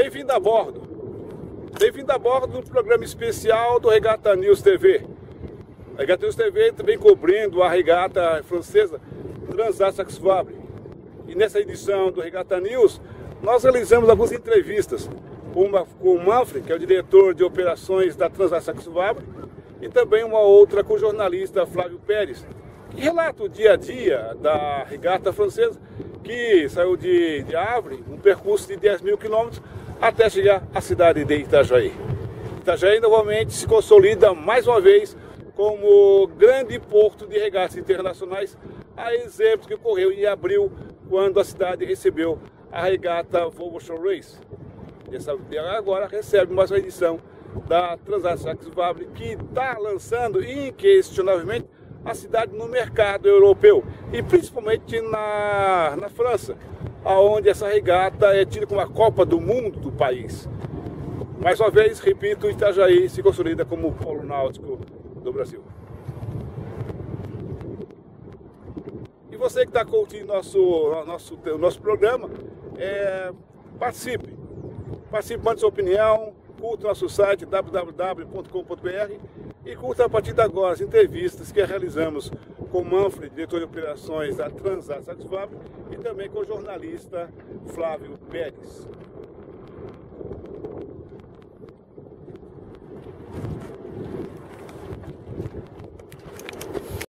Bem-vindo a bordo. Bem-vindo a bordo do programa especial do Regata News TV. A Regata News TV também cobrindo a regata francesa Transat-Saxe-Vabre. E nessa edição do Regata News, nós realizamos algumas entrevistas. Uma com o Manfred, que é o diretor de operações da Transat-Saxe-Vabre, e também uma outra com o jornalista Flávio Pérez, que relata o dia a dia da regata francesa, que saiu de Havre, um percurso de 10 mil quilômetros, até chegar à cidade de Itajaí. Itajaí novamente se consolida mais uma vez como grande porto de regatas internacionais, a exemplo que ocorreu em abril, quando a cidade recebeu a regata Volvo Show Race. E agora recebe mais uma edição da Transat-Saxe-Vabre, que está lançando inquestionavelmente a cidade no mercado europeu e principalmente na França, onde essa regata é tida como a Copa do Mundo do país. Mais uma vez, repito, Itajaí se consolida como o polo náutico do Brasil. E você que está curtindo o nosso programa, participe, mande sua opinião, curta nosso site www.com.br e curta a partir de agora as entrevistas que realizamos com o Manfred, diretor de operações da Transat-Saxe-Vabre, e também com o jornalista Flávio Pérez.